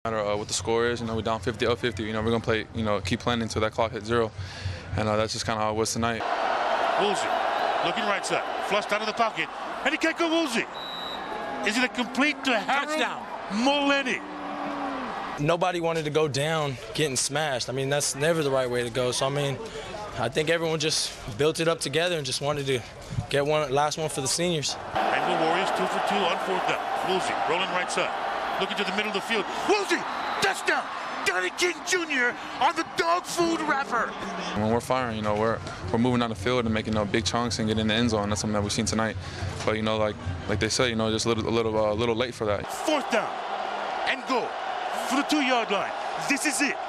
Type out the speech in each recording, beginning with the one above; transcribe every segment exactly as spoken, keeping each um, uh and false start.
No matter uh, what the score is, you know, we're down fifty, up fifty. You know, we're gonna play, you know, keep playing until that clock hits zero, and uh, that's just kind of how it was tonight. Woolsey looking right side, flushed out of the pocket, and he can't go Woolsey. Is it a complete to Harold Mullenny? Nobody wanted to go down getting smashed. I mean, that's never the right way to go. So I mean, I think everyone just built it up together and just wanted to get one last one for the seniors. And the Warriors two for two on fourth down. Woolsey rolling right side, looking to the middle of the field. Woolsey, touchdown! Donnie King Junior on the dog food wrapper. When we're firing, you know, we're we're moving down the field and making, you know, big chunks and getting in the end zone. That's something that we've seen tonight. But you know, like like they say, you know, just a little a little uh, a little late for that. Fourth down and goal for the two-yard line. This is it.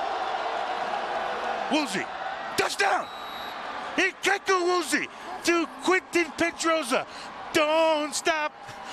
Woolsey, touchdown! Ikeko Woolsey to Quentin Pedroza. Don't stop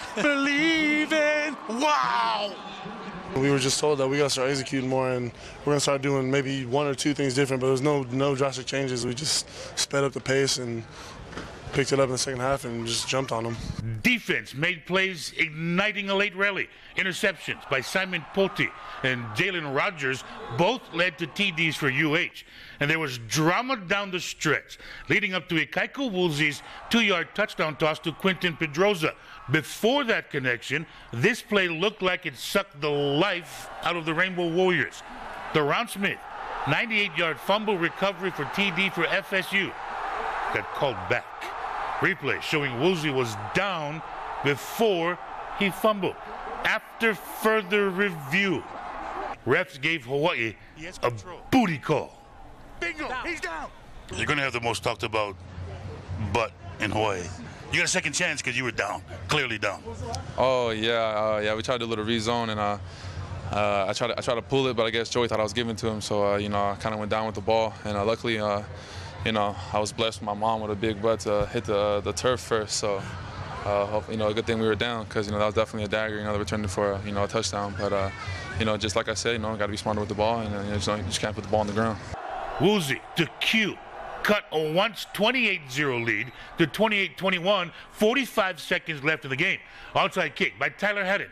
believing. Wow! We were just told that we got to start executing more, and we're going to start doing maybe one or two things different, but there was no, no drastic changes. We just sped up the pace and picked it up in the second half and just jumped on them. Defense made plays, igniting a late rally. Interceptions by Simon Pote and Jalen Rogers both led to T Ds for U H. And there was drama down the stretch, leading up to Ikeko Woolsey's two-yard touchdown toss to Quentin Pedroza. Before that connection, this play looked like it sucked the life out of the Rainbow Warriors. Deron Smith, ninety-eight-yard fumble recovery for T D for F S U, got called back. Replay showing Woolsey was down before he fumbled. After further review, refs gave Hawaii a booty call. Bingo, he's down. You're going to have the most talked about butt in Hawaii. You got a second chance because you were down, clearly down. Oh yeah, uh, yeah. We tried to do a little rezone, and uh, uh, I tried to I tried to pull it, but I guess Joey thought I was giving to him, so uh, you know, I kind of went down with the ball, and uh, luckily, uh, you know, I was blessed with my mom with a big butt to hit the uh, the turf first. So, uh, hope, you know, a good thing we were down, because you know that was definitely a dagger. You know, they returned it for you know a touchdown, but uh, you know, just like I said, you know, got to be smarter with the ball, and uh, you, know, just, you just can't put the ball on the ground. Woolsey to Q. Cut a once twenty-eight zero lead to twenty-eight twenty-one, forty-five seconds left in the game. Outside kick by Tyler Haddon.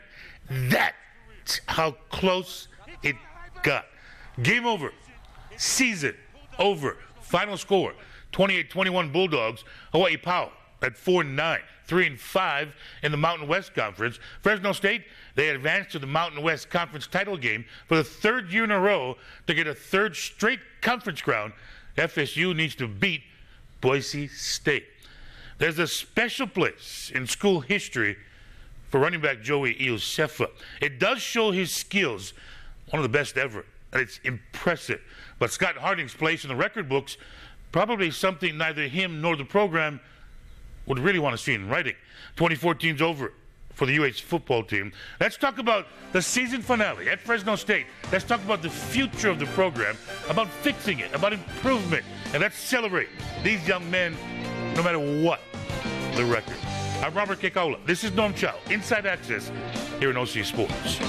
That's how close it got. Game over. Season over. Final score, twenty-eight twenty-one Bulldogs. Hawaii Pau at four and nine, three and five in the Mountain West Conference. Fresno State, they advanced to the Mountain West Conference title game for the third year in a row to get a third straight conference crown. F S U needs to beat Boise State. There's a special place in school history for running back Joey Iosefa. It does show his skills, one of the best ever, and it's impressive. But Scott Harding's place in the record books, probably something neither him nor the program would really want to see in writing. twenty fourteen's over for the U H football team. Let's talk about the season finale at Fresno State. Let's talk about the future of the program, about fixing it, about improvement, and let's celebrate these young men no matter what the record. I'm Robert Kekaula. This is Norm Chow, Inside Access here in O C Sports.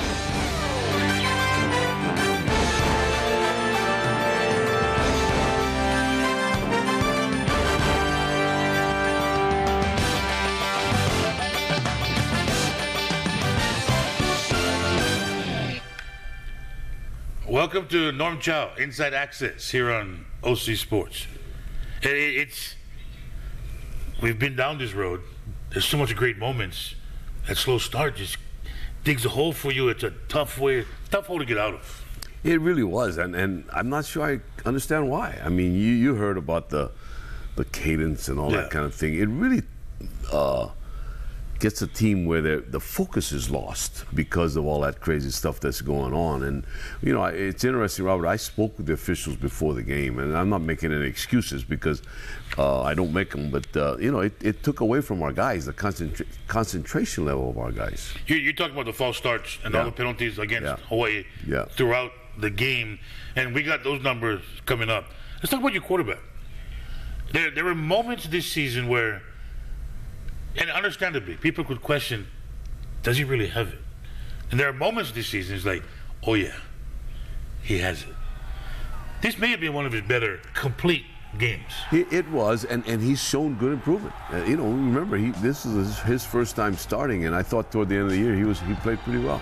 Welcome to Norm Chow, Inside Access here on O C Sports. It, it's, we've been down this road. There's so much great moments. That slow start just digs a hole for you. It's a tough way, tough hole to get out of. It really was, and, and I'm not sure I understand why. I mean, you, you heard about the the cadence and all Yeah. that kind of thing. It really uh, gets a team where the focus is lost because of all that crazy stuff that's going on. And, you know, it's interesting, Robert, I spoke with the officials before the game, and I'm not making any excuses because uh, I don't make them, but, uh, you know, it, it took away from our guys, the concentra- concentration level of our guys. You, you're talking about the false starts and Yeah. all the penalties against Yeah. Hawaii Yeah. throughout the game, and we got those numbers coming up. Let's talk about your quarterback. There, there were moments this season where, and understandably, people could question, does he really have it? And there are moments this season, it's like, oh yeah, he has it. This may have been one of his better complete games. It, it was, and, and he's shown good improvement. Uh, you know, remember, he, this is his first time starting, and I thought toward the end of the year he was he played pretty well.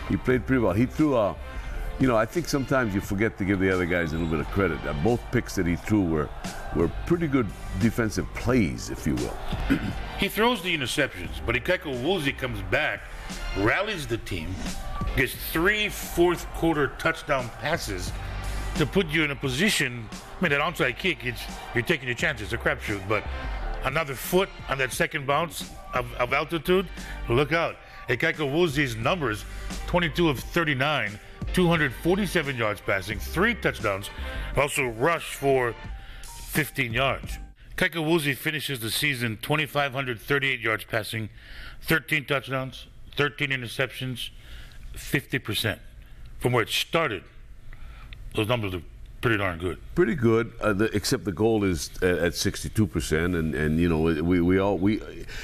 he played pretty well. He threw a, you know, I think sometimes you forget to give the other guys a little bit of credit. Uh, both picks that he threw were were pretty good defensive plays, if you will. He throws the interceptions, but Ikaika Woolsey comes back, rallies the team, gets three fourth quarter touchdown passes to put you in a position. I mean, that onside kick, it's, you're taking your chances, it's a crapshoot, but another foot on that second bounce of, of altitude, look out. Ikaika Woolsey's numbers, twenty-two of thirty-nine, two hundred forty-seven yards passing, three touchdowns, also rushed for fifteen yards. Ikaika Woolsey finishes the season two thousand five hundred thirty-eight yards passing, thirteen touchdowns, thirteen interceptions, fifty percent. From where it started, those numbers are pretty darn good. Pretty good, uh, the, except the goal is at, at sixty-two percent, and, and you know we we all we.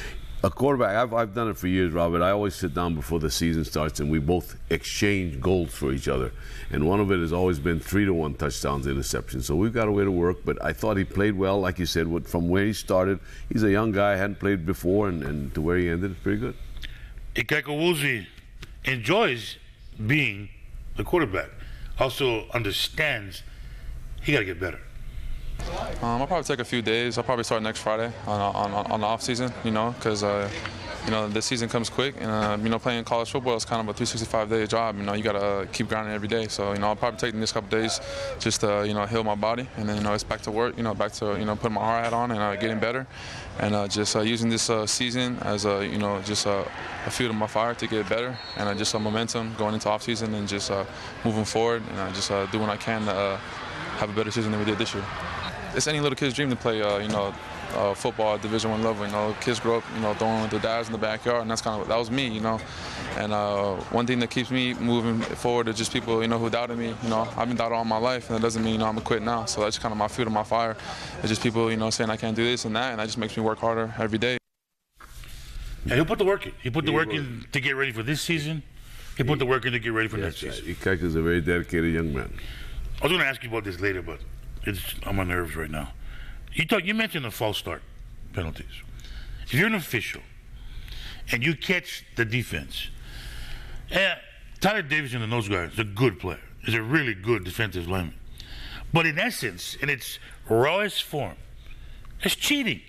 A quarterback, I've, I've done it for years, Robert. I always sit down before the season starts and we both exchange goals for each other. And one of it has always been three to one touchdowns, interceptions. So we've got a way to work, but I thought he played well, like you said, from where he started. He's a young guy, hadn't played before, and, and to where he ended, it's pretty good. Ikaika Woolsey enjoys being the quarterback. Also understands he got to get better. Um, I'll probably take a few days. I'll probably start next Friday on on, on the off season, you know, because uh, you know the season comes quick, and uh, you know playing college football is kind of a three sixty-five day job. You know, you gotta keep grinding every day. So you know, I'll probably take the next couple days just to you know heal my body, and then you know it's back to work. You know, back to you know putting my hard hat on and uh, getting better, and uh, just uh, using this uh, season as a you know just uh, a fuel to my fire to get better, and uh, just some momentum going into off season and just uh, moving forward, and uh, just uh, doing what I can to uh, have a better season than we did this year. It's any little kid's dream to play, uh, you know, uh, football at Division One level. You know, kids grow up, you know, throwing with their dads in the backyard, and that's kind of that was me, you know. And uh, one thing that keeps me moving forward is just people, you know, who doubted me. You know, I've been doubted all my life, and that doesn't mean, you know, I'm gonna quit now. So that's kind of my fuel to my fire. It's just people, you know, saying I can't do this and that, and that just makes me work harder every day. And he'll put the work in. He put the work in to get ready for this season. He put the work in to get ready for next season. Ikaika is a very dedicated young man. I was going to ask you about this later, but it's on my nerves right now. You talk, you mentioned the false start penalties. If you're an official and you catch the defense, eh, Tyler Davidson, the nose guard, is a good player. He's a really good defensive lineman. But in essence, in its rawest form, it's cheating.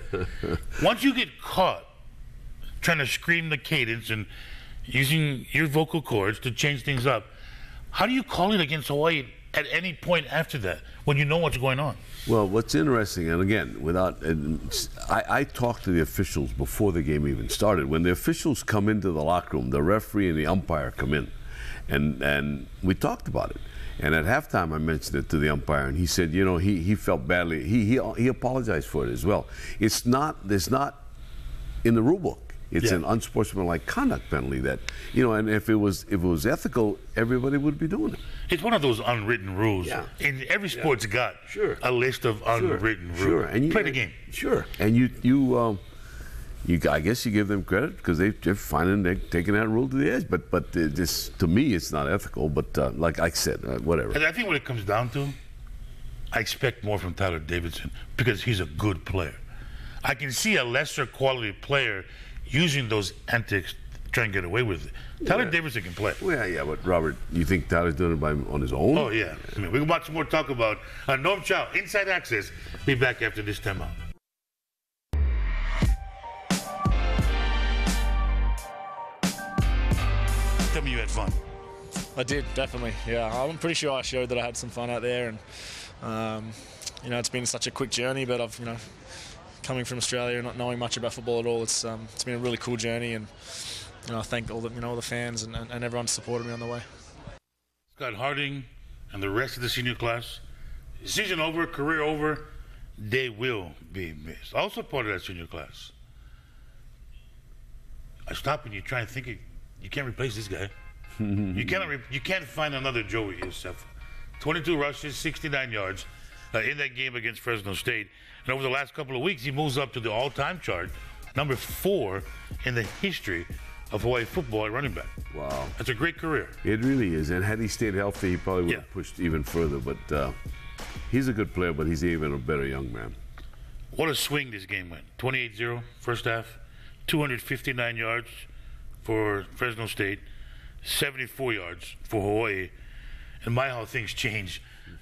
Once you get caught trying to scream the cadence and using your vocal cords to change things up, how do you call it against Hawaii at any point after that when you know what's going on? Well, what's interesting, and again, without, I, I talked to the officials before the game even started. When the officials come into the locker room, the referee and the umpire come in, and and we talked about it. And at halftime, I mentioned it to the umpire, and he said, you know, he he felt badly. He he he apologized for it as well. It's not, it's not in the rule book. It's yeah. an unsportsmanlike conduct penalty that, you know, and if it was if it was ethical, everybody would be doing it. It's one of those unwritten rules. Yeah. And every sport's yeah. got sure. a list of unwritten sure. rules. Sure. And you play the game. Sure. And you you um, you I guess you give them credit because they, they're finding they're taking that rule to the edge. But but uh, this to me it's not ethical. But uh, like I said, uh, whatever. And I think what it comes down to, I expect more from Tyler Davidson because he's a good player. I can see a lesser quality player using those antics to try and get away with it. Tyler yeah. Davidson can play. Well, yeah, yeah, but Robert, you think Tyler's doing it by on his own? Oh, yeah. I mean, we can watch more talk about uh, Norm Chow, Inside Access. Be back after this timeout. Tell me you had fun. I did, definitely. Yeah, I'm pretty sure I showed that I had some fun out there, and um, you know, it's been such a quick journey, but I've, you know, coming from Australia and not knowing much about football at all, it's um, it's been a really cool journey, and you know, I thank all the you know all the fans and, and, and everyone who supported me on the way. Scott Harding and the rest of the senior class, season over, career over, they will be missed. Also part of that senior class. I stop and you try and think, you can't replace this guy. you cannot. Re- you can't find another Joey Iosefa. twenty-two rushes, sixty-nine yards uh, in that game against Fresno State. And over the last couple of weeks, he moves up to the all-time chart, number four in the history of Hawaii football at running back. Wow. That's a great career. It really is. And had he stayed healthy, he probably would yeah. have pushed even further. But uh, he's a good player, but he's even a better young man. What a swing this game went. twenty-eight zero, first half, two hundred fifty-nine yards for Fresno State, seventy-four yards for Hawaii. And my how things changed.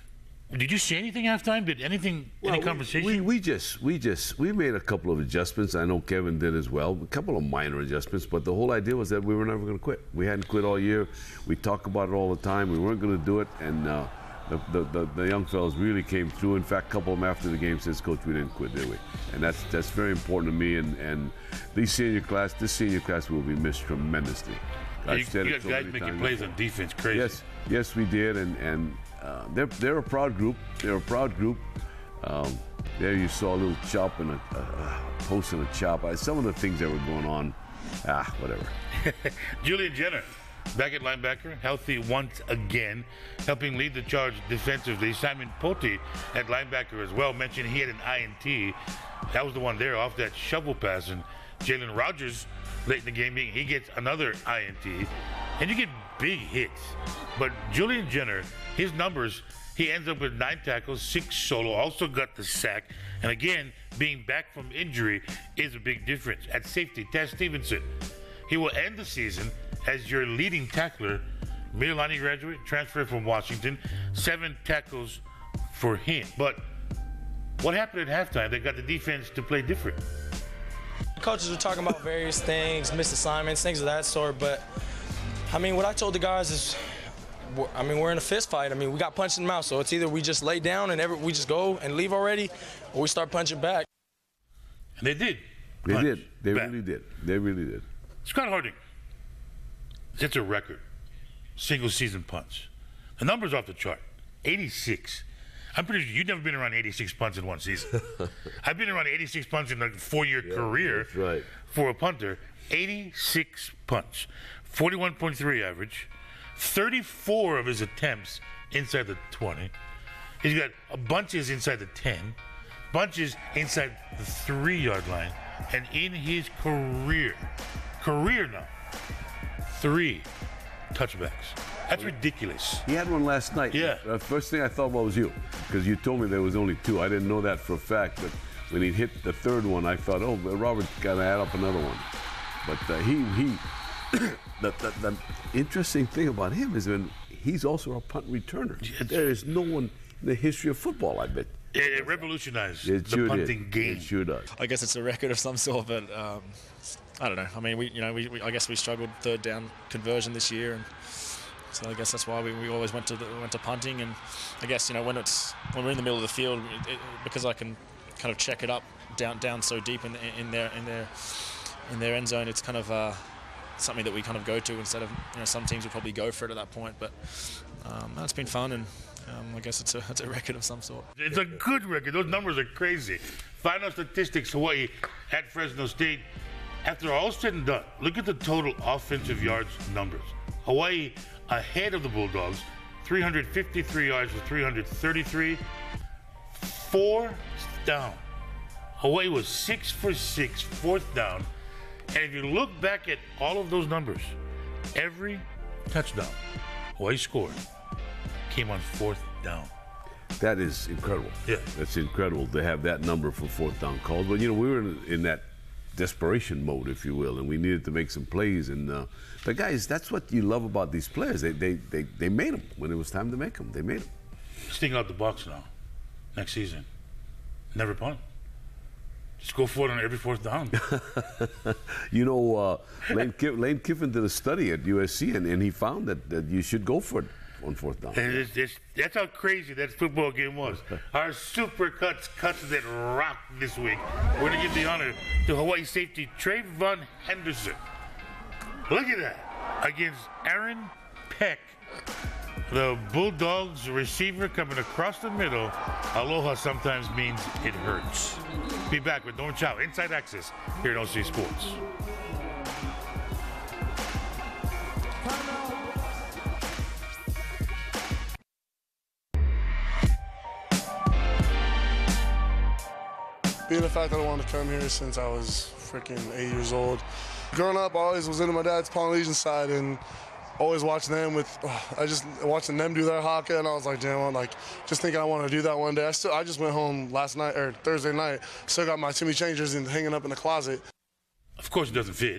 Did you see anything halftime? Did anything, well, any we, conversation? We, we just, we just, we made a couple of adjustments. I know Kevin did as well. A couple of minor adjustments, but the whole idea was that we were never going to quit. We hadn't quit all year. We talk about it all the time. We weren't going to do it, and uh, the, the, the the young fellas really came through. In fact, a couple of them after the game says, "Coach, we didn't quit, did we?" And that's that's very important to me. And and these senior class, this senior class will be missed tremendously. You, you got so guys making plays on defense, crazy. Yes, yes, we did, and and uh, they're they're a proud group. They're a proud group. Um, there you saw a little chop and a, a, a post and a chop. I, some of the things that were going on, ah, whatever. Julian Jenner, back at linebacker, healthy once again, helping lead the charge defensively. Simon Pote at linebacker as well. Mentioned he had an I N T. That was the one there off that shovel pass, and Jalen Rogers late in the game, he gets another I N T, and you get big hits. But Julian Jenner, his numbers, he ends up with nine tackles, six solo, also got the sack, and again, being back from injury is a big difference. At safety, Taz Stevenson, he will end the season as your leading tackler. Mililani graduate, transferred from Washington, seven tackles for him. But what happened at halftime that got the defense to play different? Coaches were talking about various things, missed assignments, things of that sort. But, I mean, what I told the guys is, I mean, we're in a fist fight. I mean, we got punched in the mouth. So it's either we just lay down and every, we just go and leave already, or we start punching back. And they did. They did. They back. really did. They really did. Scott Harding sets a record, single season punts. The number's off the chart, eighty-six. I'm pretty sure you've never been around eighty-six punts in one season. I've been around eighty-six punts in a four-year yeah, career that's right. for a punter. eighty-six punts, forty-one point three average, thirty-four of his attempts inside the twenty. He's got bunches inside the ten, bunches inside the three-yard line, and in his career, career now, three touchbacks. That's ridiculous. He had one last night. Yeah. The first thing I thought about was you, because you told me there was only two. I didn't know that for a fact, but when he hit the third one, I thought, oh, Robert's got to add up another one. But uh, he, he the, the, the interesting thing about him is when he's also a punt returner. There is no one in the history of football, I bet. It, it revolutionized it the sure punting did. game. It sure does. I guess it's a record of some sort, but um, I don't know. I mean, we, you know, we, we I guess we struggled third down conversion this year, and so I guess that's why we, we always went to the, went to punting. And I guess, you know, when it's when we're in the middle of the field, it, it, because I can kind of check it up down down so deep in in their in their in their end zone, it's kind of uh, something that we kind of go to instead of, you know, some teams would probably go for it at that point. But um, it's been fun, and um, I guess it's a it's a record of some sort. It's a good record. Those numbers are crazy. Final statistics: Hawaii at Fresno State. After all said and done, look at the total offensive yards numbers. Hawaii ahead of the Bulldogs, three hundred fifty-three yards for three hundred thirty-three. Four down. Hawaii was six for six, fourth down. And if you look back at all of those numbers, every touchdown Hawaii scored came on fourth down. That is incredible. Yeah. That's incredible to have that number for fourth down calls. But, you know, we were in, in that desperation mode, if you will, and we needed to make some plays. And uh, but guys, that's what you love about these players. They they they they made them when it was time to make them. They made them. Sting out the box now. Next season, never punt. Just go for it on every fourth down. You know, uh, Lane, Kiff- Lane Kiffin did a study at U S C, and, and he found that, that you should go for it on fourth down. And it's, it's, that's how crazy that football game was. Our super cuts, cuts that rocked this week. We're going to give the honor to Hawaii safety Trayvon Henderson. Look at that. Against Aaron Peck. The Bulldogs receiver coming across the middle. Aloha sometimes means it hurts. Be back with Norm Chow, Inside Access, here at O C Sports. Being the fact that I wanted to come here since I was freaking eight years old. Growing up, I always was into my dad's Polynesian side and always watching them with, oh, I just watching them do their haka, and I was like, damn, I'm like, just thinking I want to do that one day. I still, I just went home last night, or Thursday night, still got my Timmy changers and hanging up in the closet. Of course it doesn't fit.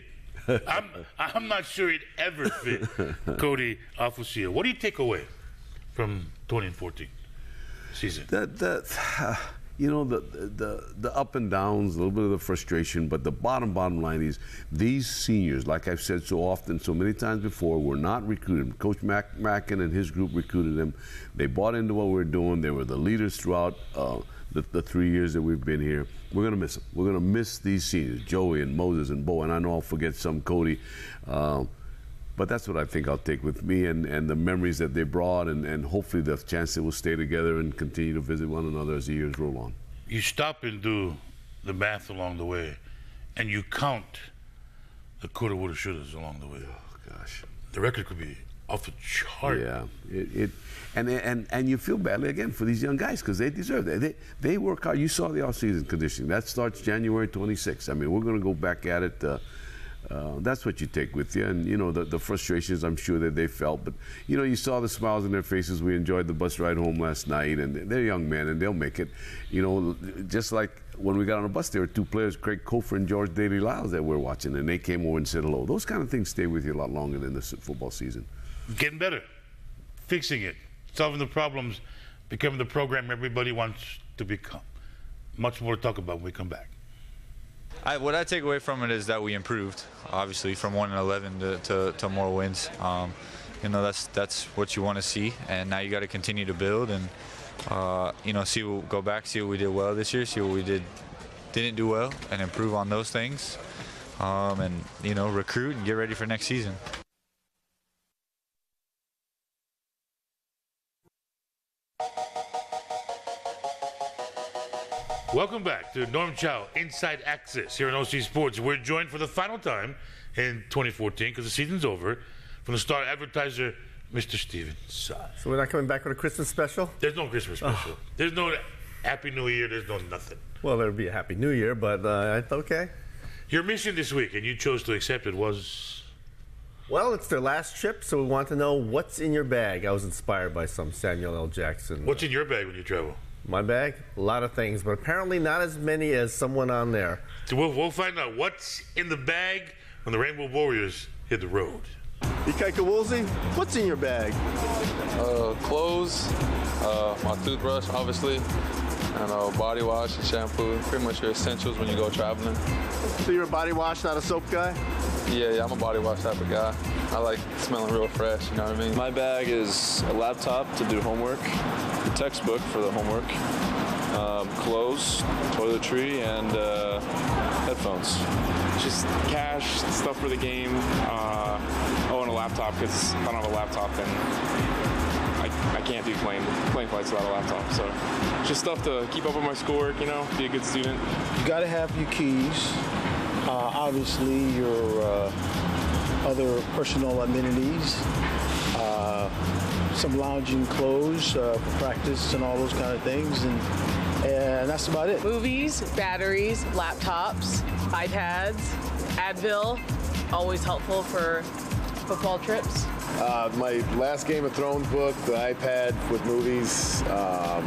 I'm, I'm not sure it ever fit Cody Officio. What do you take away from twenty fourteen season? That, that, you know, the, the, the up and downs, a little bit of the frustration, but the bottom, bottom line is these seniors, like I've said so often, so many times before, were not recruited. Coach Mac, Mackin and his group recruited them. They bought into what we were doing. They were the leaders throughout uh, the, the three years that we've been here. We're going to miss them. We're going to miss these seniors, Joey and Moses and Bo, and I know I'll forget some, Cody. Uh, But that's what I think I'll take with me, and, and the memories that they brought, and, and hopefully the chance that we'll stay together and continue to visit one another as the years roll on. You stop and do the math along the way, and you count the coulda, woulda, shouldas along the way. Oh, gosh. The record could be off the chart. Yeah. It, it, and, and, and you feel badly, again, for these young guys because they deserve it. They, they work hard. You saw the off-season conditioning. That starts January twenty-sixth. I mean, we're going to go back at it. Uh, Uh, that's what you take with you, and you know the, the frustrations I'm sure that they felt. But you know, you saw the smiles in their faces. We enjoyed the bus ride home last night, and they're young men, and they'll make it. You know, just like when we got on the bus, there were two players, Craig Kofer and George Daly Lyles, that we're watching, and they came over and said hello. Those kind of things stay with you a lot longer than the football season. Getting better, fixing it, solving the problems, becoming the program everybody wants to become. Much more to talk about when we come back. I, what I take away from it is that we improved, obviously, from one and eleven to, to, to more wins. Um, you know, that's that's what you want to see, and now you got to continue to build and uh, you know, see what, go back, see what we did well this year, see what we did didn't do well, and improve on those things, um, and you know, recruit and get ready for next season. Welcome back to Norm Chow Inside Access here on O C Sports. We're joined for the final time in twenty fourteen because the season's over from the star advertiser, Mister Steven Tsai. So we're not coming back with a Christmas special? There's no Christmas special. Oh. There's no Happy New Year. There's no nothing. Well, there'll be a Happy New Year, but uh, it's okay. Your mission this week, and you chose to accept it, was? Well, it's their last trip, so we want to know what's in your bag. I was inspired by some Samuel L. Jackson. What's in your bag when you travel? My bag? A lot of things, but apparently not as many as someone on there. So we'll, we'll find out what's in the bag when the Rainbow Warriors hit the road. Ikaika Woolsey, what's in your bag? Uh, clothes, uh, my toothbrush, obviously, and uh, body wash and shampoo. Pretty much your essentials when you go traveling. So you're a body wash, not a soap guy? Yeah, yeah, I'm a body wash type of guy. I like smelling real fresh, you know what I mean? My bag is a laptop to do homework, a textbook for the homework, um, clothes, toiletry, and uh, headphones. Just cash, stuff for the game. Uh, oh, and a laptop, because if I don't have a laptop, then I, I can't do plane, plane flights without a laptop. So just stuff to keep up with my schoolwork, you know, be a good student. You got to have your keys. Uh, obviously, your uh, other personal amenities, uh, some lounging clothes uh, for practice and all those kind of things, and, and that's about it. Movies, batteries, laptops, iPads, Advil, always helpful for football trips. Uh, my last Game of Thrones book, the iPad with movies, um,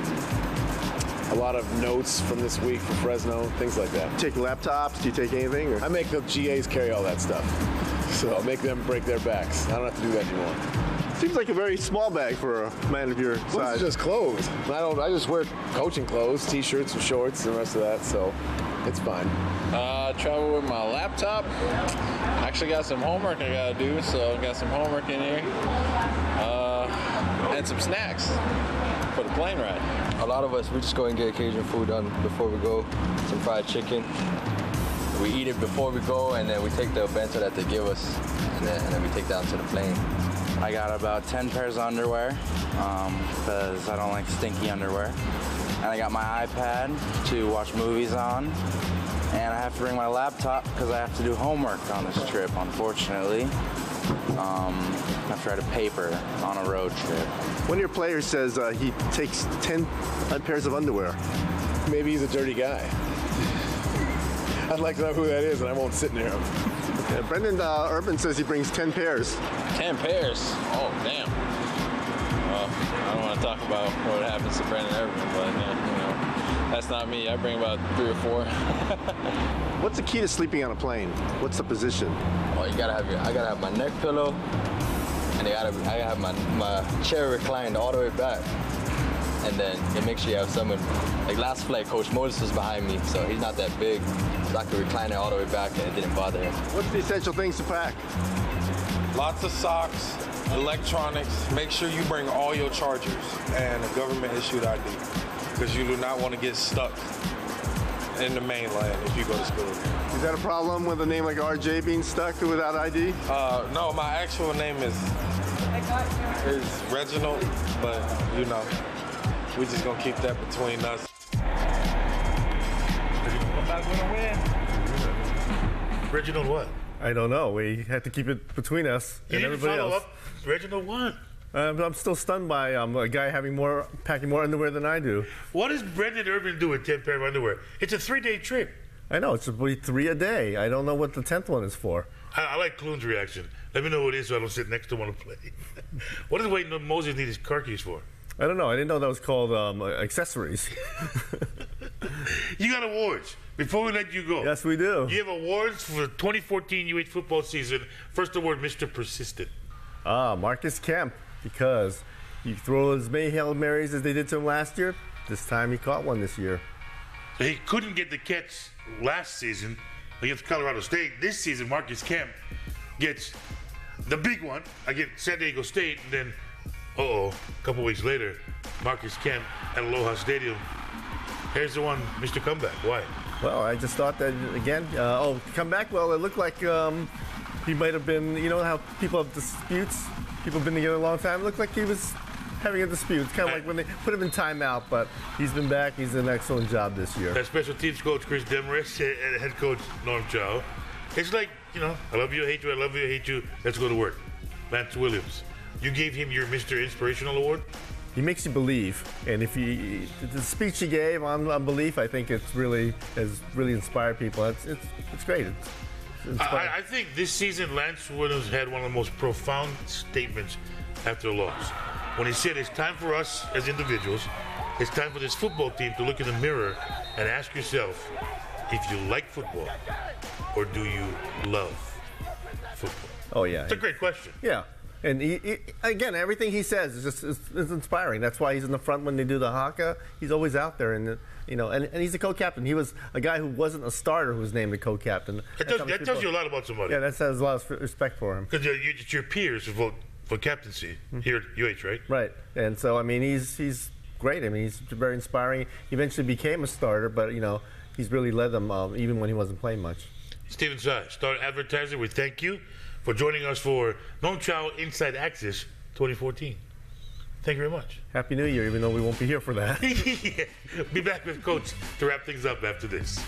a lot of notes from this week for Fresno, things like that. Take laptops? Do you take anything? Or? I make the G As carry all that stuff. So I'll make them break their backs. I don't have to do that anymore. Seems like a very small bag for a man of your well, size. It's just clothes. I don't. I just wear coaching clothes, t-shirts and shorts and the rest of that, so it's fine. Uh, travel with my laptop. Actually got some homework I gotta do, so I got some homework in here. Uh, and some snacks for the plane ride. A lot of us, we just go and get Cajun food done before we go. Some fried chicken. We eat it before we go, and then we take the bento that they give us, and then, and then we take that to the plane. I got about ten pairs of underwear, because um, I don't like stinky underwear. And I got my iPad to watch movies on. And I have to bring my laptop because I have to do homework on this trip, unfortunately. Um, after I had a paper on a road trip. One of your players says uh, he takes ten pairs of underwear. Maybe he's a dirty guy. I'd like to know who that is, and I won't sit near him. Yeah, Brendan uh, Urban says he brings ten pairs. Ten pairs? Oh, damn. Well, I don't want to talk about what happens to Brendan Urban, but, uh, you know, That's not me. I bring about three or four. What's the key to sleeping on a plane? What's the position? Oh, you gotta have your. I gotta have my neck pillow, and I gotta. I gotta have my my chair reclined all the way back, and then it makes sure you have someone. Like last flight, Coach Moses was behind me, so he's not that big, so I could recline it all the way back, and it didn't bother him. What's the essential things to pack? Lots of socks, electronics. Make sure you bring all your chargers and a government-issued I D, because you do not want to get stuck in the mainland if you go to school. Is that a problem with a name like R J being stuck without I D? Uh, no, my actual name is is Reginald, but you know, we just gonna keep that between us. Reginald what? I don't know. We had to keep it between us You and didn't everybody follow else. up. Reginald what? Um, I'm still stunned by um, a guy having more, packing more underwear than I do. What does Brendan Urban do with ten pair of underwear? It's a three-day trip. I know, it's supposed to be three a day. I don't know what the tenth one is for. I, I like Clune's reaction. Let me know what it is so I don't sit next to him on a plane. What does Wade Moses need his car keys for? I don't know. I didn't know that was called um, accessories. You got awards. Before we let you go. Yes, we do. You have awards for the twenty fourteen U H football season. First award, Mister Persistent. Ah, Marcus Kemp, because you throw as many Hail Marys as they did to him last year. This time he caught one this year. He couldn't get the catch last season against Colorado State. This season, Marcus Kemp gets the big one against San Diego State. And then, uh-oh, a couple weeks later, Marcus Kemp at Aloha Stadium. Here's the one, Mister Comeback. Why? Well, I just thought that, again, uh, oh, come back. Well, it looked like um, he might have been, you know how people have disputes? People have been together a long time. It looked like he was having a dispute. It's kind of like when they put him in timeout, but he's been back. He's done an excellent job this year. That special teams coach, Chris Demarest, and head coach, Norm Chow. It's like, you know, I love you, I hate you, I love you, I hate you. Let's go to work. Lance Williams, you gave him your Mister Inspirational Award? He makes you believe, and if he, the speech he gave on, on belief, I think it's really has really inspired people. It's it's, it's great. It's, it's I, I think this season, Lance Williams had one of the most profound statements after a loss. When he said, it's time for us as individuals, it's time for this football team to look in the mirror and ask yourself if you like football or do you love football? Oh, yeah. It's a great question. Yeah. And he, he, again, everything he says is just is, is inspiring. That's why he's in the front when they do the haka. He's always out there, and you know, and, and he's a co-captain. He was a guy who wasn't a starter who was named a co-captain. That, does, that tells you a lot about somebody. Yeah, that says a lot of respect for him. Because it's your peers who vote for captaincy mm-hmm. here at U H, right? Right. And so, I mean, he's he's great. I mean, he's very inspiring. He eventually became a starter, but you know, he's really led them um, even when he wasn't playing much. Stephen Tsai, star advertiser. We thank you for joining us for Norm Chow Inside Access twenty fourteen. Thank you very much. Happy New Year, even though we won't be here for that. Yeah. Be back with Coach to wrap things up after this.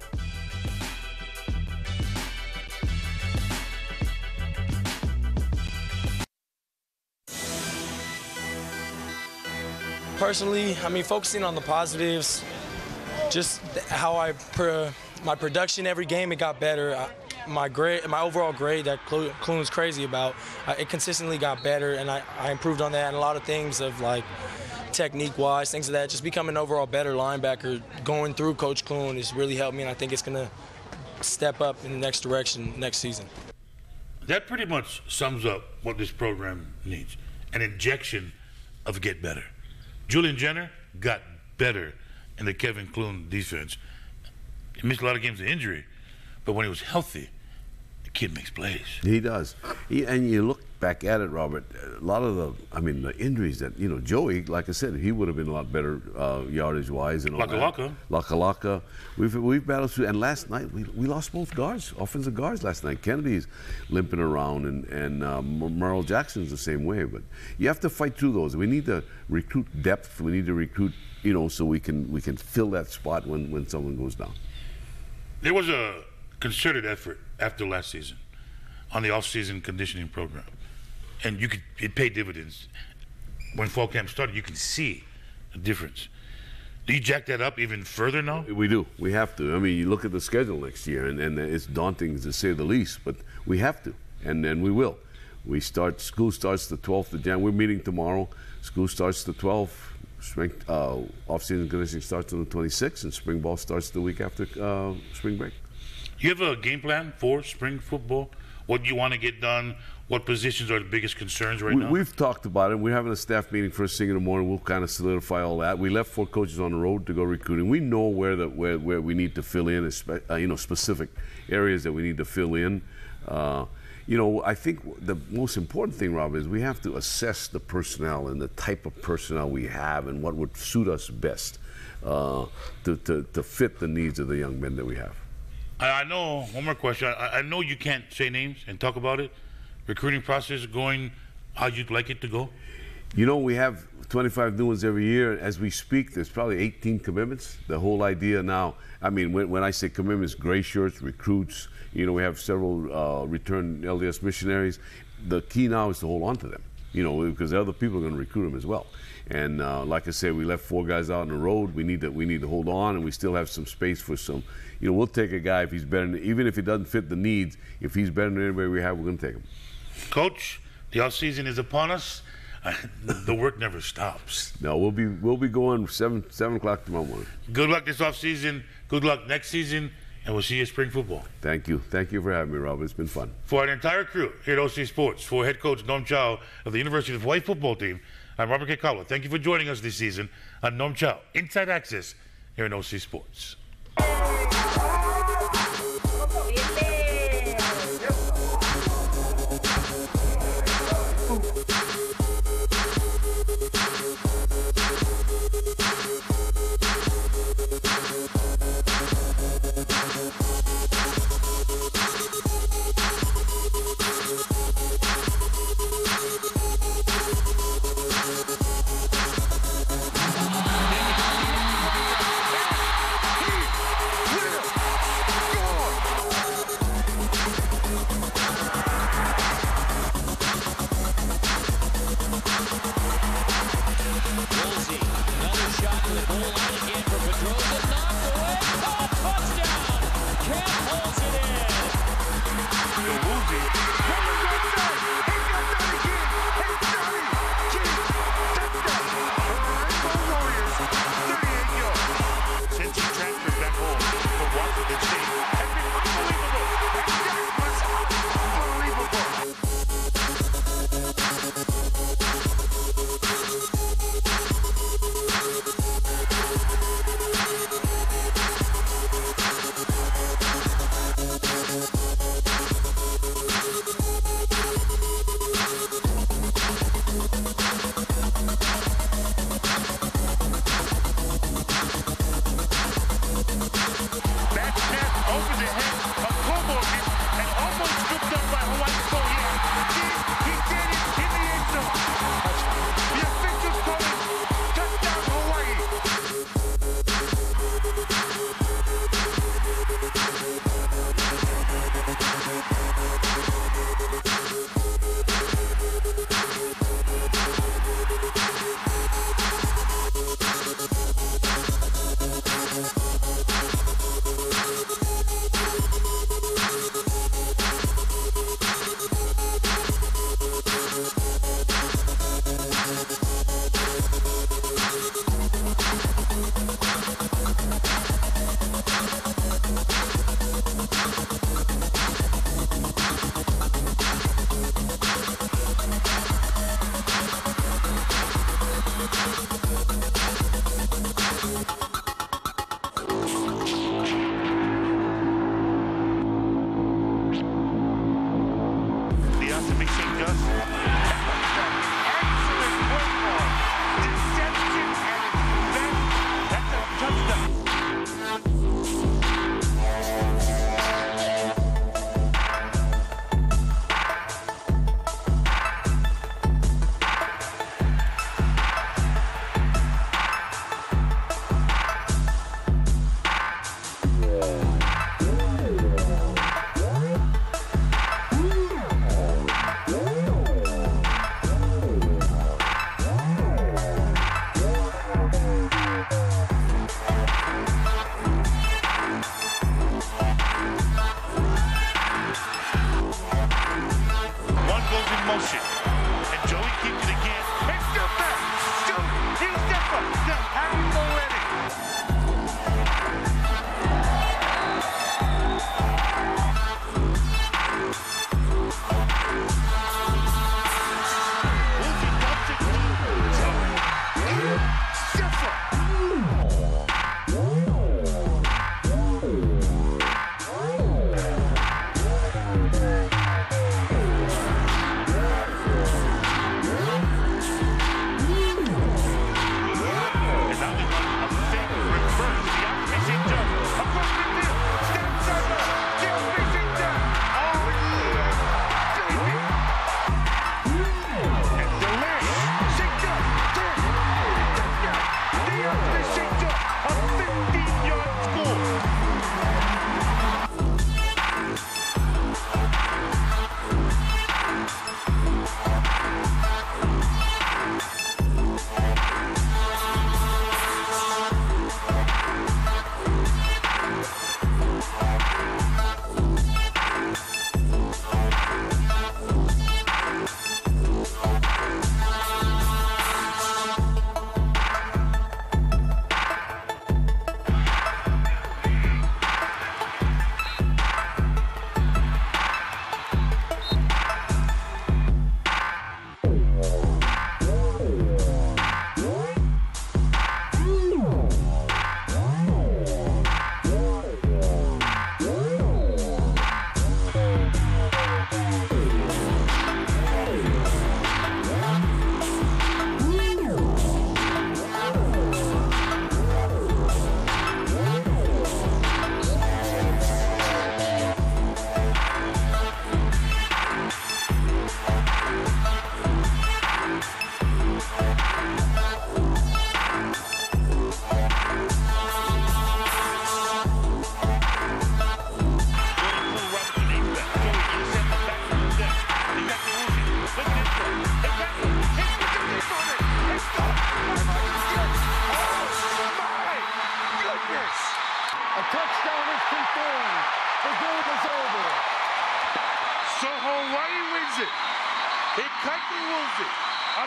Personally, I mean, focusing on the positives, just how I, per, my production every game, it got better. I, my grade, my overall grade that Clune was crazy about, uh, it consistently got better, and I, I improved on that. And a lot of things of like technique-wise, things of that, just becoming an overall better linebacker, going through Coach Clune has really helped me, and I think it's gonna step up in the next direction next season. That pretty much sums up what this program needs: an injection of get better. Julian Jenner got better in the Kevin Clune defense. He missed a lot of games of injury, but when he was healthy, the kid makes plays. He does. He, and you look back at it, Robert, a lot of the, I mean, the injuries that, you know, Joey, like I said, he would have been a lot better uh, yardage-wise and all that. Laka Laka Laka. We've, we've battled through, and last night, we, we lost both guards, offensive guards last night. Kennedy's limping around, and, and uh, Merle Jackson's the same way. But you have to fight through those. We need to recruit depth. We need to recruit, you know, so we can we can fill that spot when, when someone goes down. There was a concerted effort after last season on the off-season conditioning program, and you could it paid dividends. When fall camp started, you can see the difference. Do you jack that up even further now? We do. We have to. I mean, you look at the schedule next year, and, and it's daunting to say the least, but we have to, and then we will. We start. School starts the twelfth of January. We're meeting tomorrow. School starts the twelfth. spring uh, off-season conditioning starts on the twenty-sixth, and spring ball starts the week after uh, spring break. You have a game plan for spring football? What you want to get done? What positions are the biggest concerns right we, now? We've talked about it. We're having a staff meeting first thing in the morning. We'll kind of solidify all that. We left four coaches on the road to go recruiting. We know where the where, where we need to fill in, uh, you know, specific areas that we need to fill in. Uh, you know, I think the most important thing, Rob, is we have to assess the personnel and the type of personnel we have and what would suit us best uh, to, to, to fit the needs of the young men that we have. I, I know, one more question. I, I know you can't say names and talk about it. Recruiting process going how you'd like it to go? You know, we have twenty-five new ones every year. As we speak, there's probably eighteen commitments. The whole idea now, I mean, when, when I say commitments, gray shirts, recruits, you know, we have several uh, returned L D S missionaries. The key now is to hold on to them, you know, because other people are going to recruit them as well. And uh, like I said, we left four guys out on the road. We need to we need to hold on, and we still have some space for some. You know, we'll take a guy if he's better, than, even if he doesn't fit the needs. If he's better than anybody we have, we're going to take him. Coach, the off season is upon us. Uh, the work never stops. No, we'll be we'll be going seven seven o'clock tomorrow morning. Good luck this off season. Good luck next season, and we'll see you at spring football. Thank you, thank you for having me, Robert. It's been fun. For our entire crew here at O C Sports, for head coach Norm Chow of the University of Hawaii football team, I'm Robert Kekawa. Thank you for joining us this season on Norm Chow Inside Access here in O C Sports.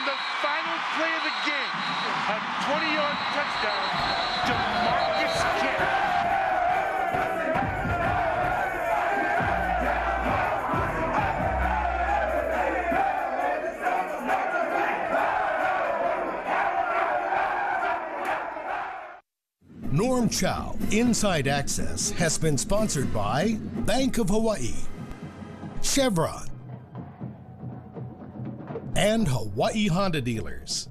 on the final play of the game, a twenty-yard touchdown to Marcus Kemp. Norm Chow Inside Access has been sponsored by Bank of Hawaii, Chevron, and Hawaii Honda Dealers.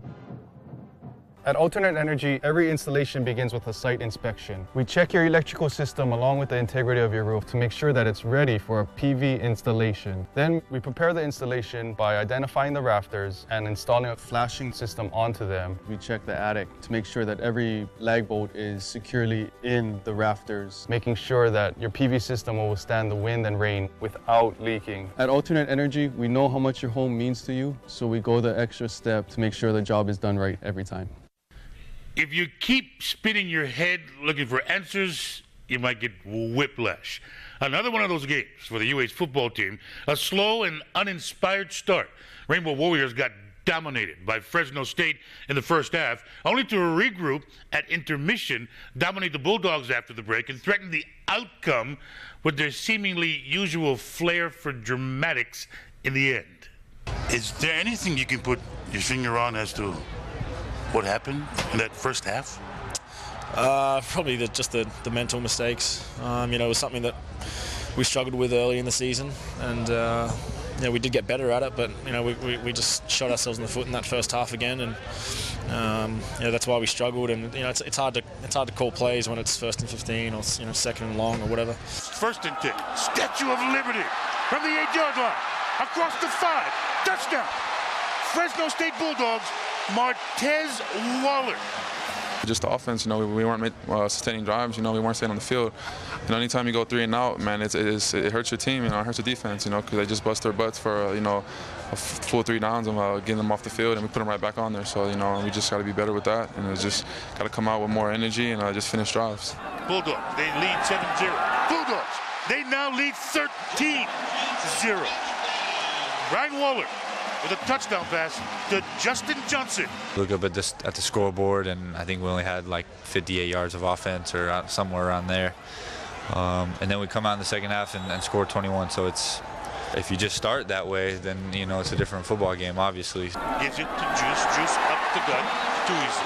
At Alternate Energy, every installation begins with a site inspection. We check your electrical system along with the integrity of your roof to make sure that it's ready for a P V installation. Then we prepare the installation by identifying the rafters and installing a flashing system onto them. We check the attic to make sure that every lag bolt is securely in the rafters, making sure that your P V system will withstand the wind and rain without leaking. At Alternate Energy, we know how much your home means to you, so we go the extra step to make sure the job is done right every time. If you keep spinning your head looking for answers, you might get whiplash. Another one of those games for the U H football team, a slow and uninspired start. Rainbow Warriors got dominated by Fresno State in the first half, only to regroup at intermission, dominate the Bulldogs after the break, and threaten the outcome with their seemingly usual flair for dramatics in the end. Is there anything you can put your finger on as to what happened in that first half? Uh, probably the, just the, the mental mistakes. Um, you know, it was something that we struggled with early in the season, and uh, you know, we did get better at it, but you know, we, we, we just shot ourselves in the foot in that first half again, and um, you know, that's why we struggled. And you know, it's, it's hard to it's hard to call plays when it's first and fifteen or you know second and long or whatever. First and ten, Statue of Liberty from the eight-yard line, across the five, touchdown. Fresno State Bulldogs. Martez Waller. Just the offense, you know, we, we weren't uh, sustaining drives, you know, we weren't staying on the field. You know, anytime you go three and out, man, it's, it's, it hurts your team, you know, it hurts the defense, you know, because they just bust their butts for, uh, you know, a full three downs and uh, getting them off the field, and we put them right back on there. So, you know, we just got to be better with that, and it's just got to come out with more energy and uh, just finish drives. Bulldogs, they lead seven zero. Bulldogs, they now lead thirteen zero. Ryan Waller with a touchdown pass to Justin Johnson. Look up at this at the scoreboard, and I think we only had like fifty-eight yards of offense or out, somewhere around there. Um, and then we come out in the second half and, and score twenty-one. So it's if you just start that way, then you know it's a different football game, obviously. Gives it to Juice. Juice up the gut. Too easy.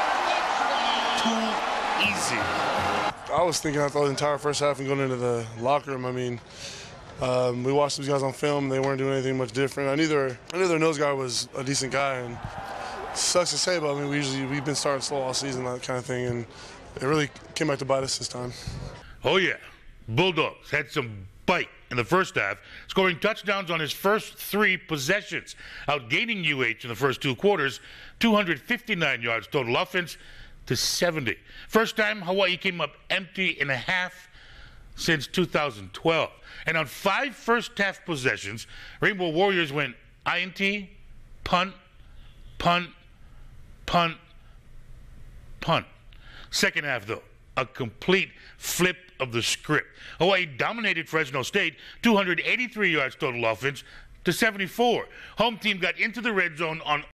Too easy. I was thinking I thought the entire first half and going into the locker room. I mean. Um, we watched these guys on film. They weren't doing anything much different. I knew their, I knew their nose guy was a decent guy, and it sucks to say, but I mean, we usually we've been starting slow all season, that kind of thing, and it really came back to bite us this time. Oh yeah, Bulldogs had some bite in the first half, scoring touchdowns on his first three possessions, outgaining U H in the first two quarters, two hundred fifty-nine yards total offense to seventy. First time Hawaii came up empty in a half since two thousand twelve. And on five first-half possessions, Rainbow Warriors went I N T, punt, punt, punt, punt. Second half, though, a complete flip of the script. Hawaii dominated Fresno State, two hundred eighty-three yards total offense to seventy-four. Home team got into the red zone on